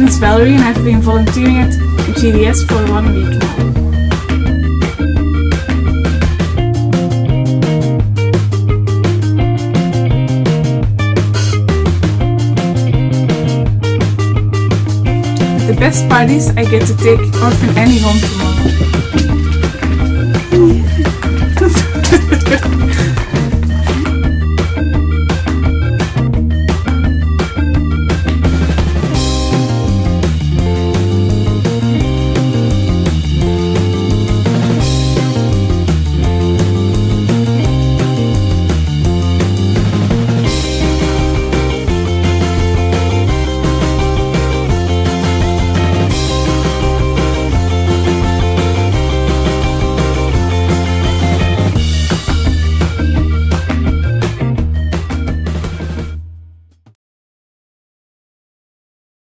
name is Valerie and I've been volunteering at GDS for 1 week now. At the best parties, I get to take Orphan Annie home tomorrow.